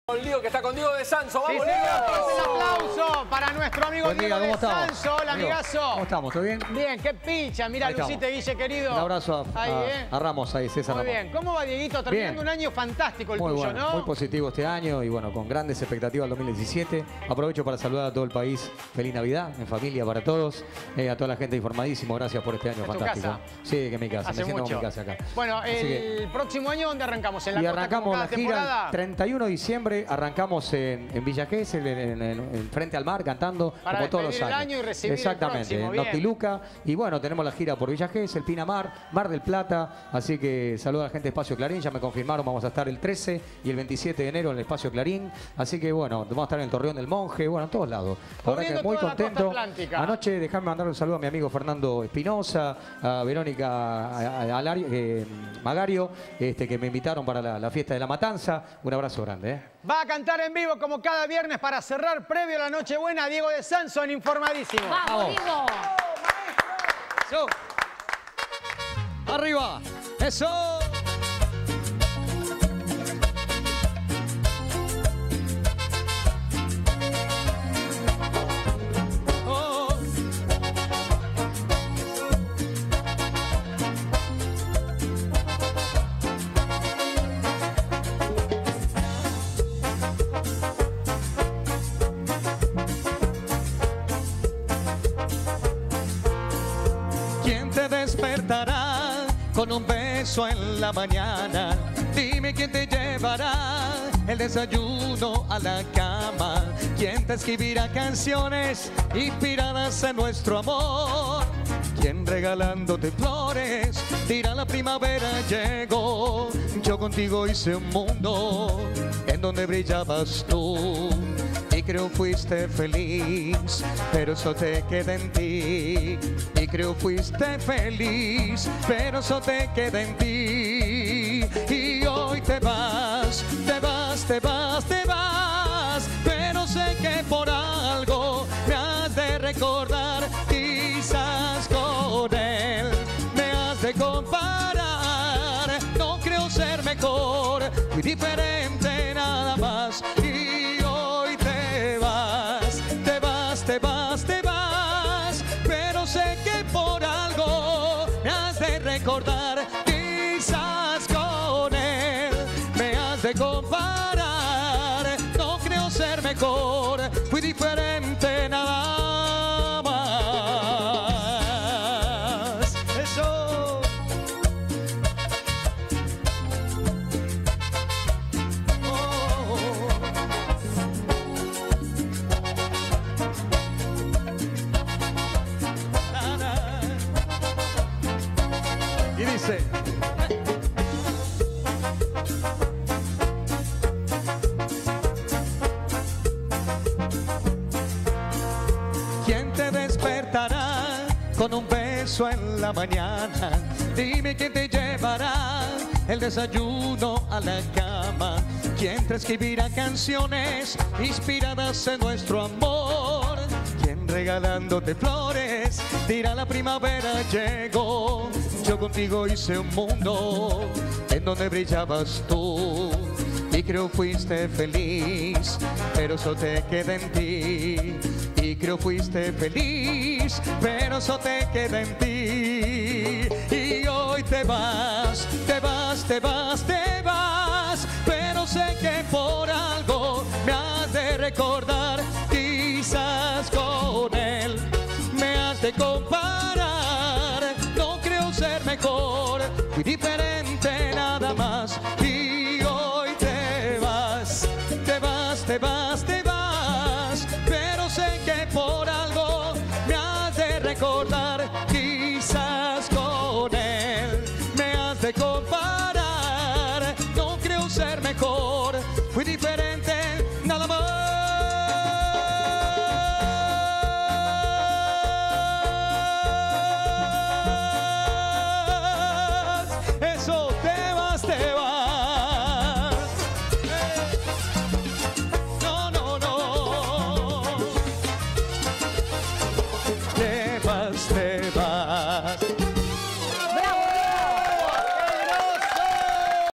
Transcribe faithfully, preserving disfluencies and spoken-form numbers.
Un lío que está con Diego de Sanso. ¡Vamos, sí, señor! Diego! Un aplauso para nuestro amigo Buen Diego día, de ¿cómo estamos? Sanso. Hola, Amigo, amigazo. ¿Cómo estamos? ¿Todo bien? Bien, qué pincha. Mira, Ahí Lucite, Guille, querido. Un abrazo a, ahí, a, ¿eh? a Ramos, ahí, César Muy Ramos. bien. ¿Cómo va, Dieguito? Terminando Bien. un año fantástico el Muy tuyo, bueno, ¿no? muy positivo este año y bueno, con grandes expectativas al dos mil diecisiete. Aprovecho para saludar a todo el país. Feliz Navidad, en familia para todos. Eh, a toda la gente informadísimo, gracias por este año ¿Es tu fantástico. casa? Sí, que es mi casa, Hace me siento mucho. como mi casa acá. Bueno, Así el que- próximo año, ¿dónde arrancamos? ¿En la y costa como arrancamos cada la gira temporada? el treinta y uno de diciembre, arrancamos en, en Villa Gesell, en, en- en- en frente al mar, cantando Para como todos los despedir años. el año y recibir el Exactamente, próximo, en bien. Noctiluca. Y bueno, tenemos la gira por Villa Gesell, Pinamar, Mar del Plata. Así que saludo a la gente de Espacio Clarín, ya me confirmaron, vamos a estar el trece y el veintisiete de enero en el Espacio Clarín. Así que bueno, vamos a estar en el Torreón del Monje, bueno, en todos lados. La verdad Corriendo que muy toda la costa contento. atlántica. Anoche dejame mandar un saludo a mi amigo Fernando Espinosa, a Verónica a- a- Alario, eh, Magario, este, que me invitaron para la, la fiesta de la Matanza. Un abrazo grande, ¿eh? Va a cantar en vivo como cada viernes para cerrar previo a la Nochebuena Diego de Sanso en Informadísimo. ¡Vamos, Diego! Eso. Arriba. Eso. Oh. ¿Quién te despertará con un beso en la mañana? Dime quién te llevará el desayuno a la cama. ¿Quién te escribirá canciones inspiradas en nuestro amor? ¿Quién regalándote flores dirá la primavera llegó? Yo contigo hice un mundo en donde brillabas tú. Y creo fuiste feliz, pero eso te queda en ti. Y creo fuiste feliz, pero eso te queda en ti. Y hoy te vas, te vas, te vas, te vas. Pero sé que por algo me has de recordar. Quizás con él me has de comparar. No creo ser mejor, muy diferente nada más. Y hoy te vas, te vas, te vas, te vas. Pero sé que por algo me has de recordar. Quizás con él me has de comparar. No creo ser mejor, fui diferente nada más. Eso. Y dice. ¿Quién te despertará con un beso en la mañana? Dime quién te llevará el desayuno a la cama. ¿Quién te escribirá canciones inspiradas en nuestro amor? ¿Quién regalándote flores dirá la primavera llegó? Yo contigo hice un mundo en donde brillabas tú. Y creo fuiste feliz, pero eso te queda en ti. Y creo fuiste feliz, pero eso te queda en ti. Y hoy te vas, te vas, te vas, te